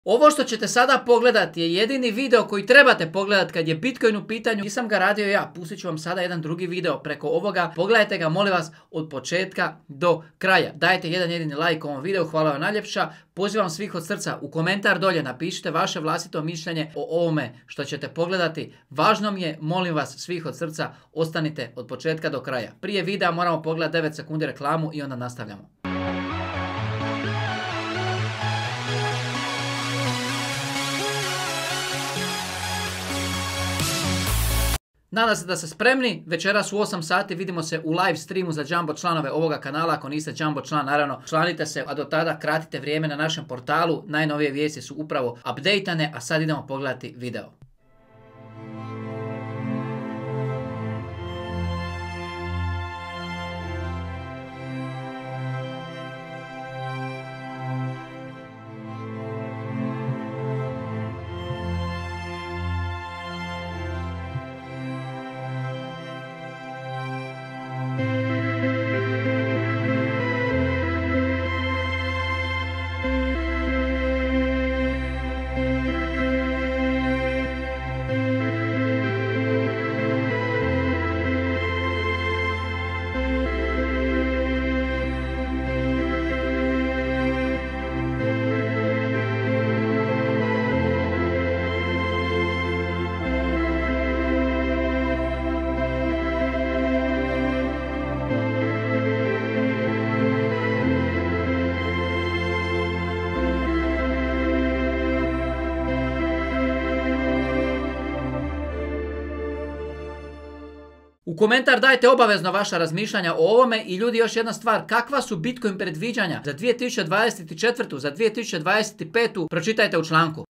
Ovo što ćete sada pogledati je jedini video koji trebate pogledati kad je Bitcoin u pitanju. Nisam ga radio ja, pustit ću vam sada jedan drugi video preko ovoga. Pogledajte ga, molim vas, od početka do kraja. Dajte jedan jedini like ovom videu, hvala vam najljepša. Pozivam svih od srca, u komentar dolje napišite vaše vlastito mišljenje o ovome što ćete pogledati. Važno mi je, molim vas, svih od srca, ostanite od početka do kraja. Prije videa moramo pogledati 9 sekundi reklamu i onda nastavljamo. Nadam se da ste spremni, večeras u 8 sati vidimo se u live streamu za Jumbo članove ovoga kanala. Ako niste Jumbo član, naravno, članite se, a do tada kratite vrijeme na našem portalu. Najnovije vijesti su upravo updateane, a sad idemo pogledati video. U komentar dajte obavezno vaša razmišljanja o ovome i ljudi, još jedna stvar, kakva su Bitcoin predviđanja za 2024. za 2025. pročitajte u članku.